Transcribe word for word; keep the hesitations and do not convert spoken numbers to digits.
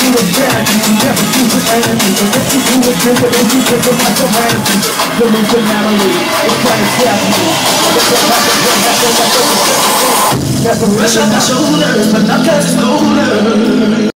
do it bad, never do it enemy. And if you do it different, then you get the like a vanity. Delusionality, it's trying to trap me. That's a rush on my shoulders, but not cause it's colder.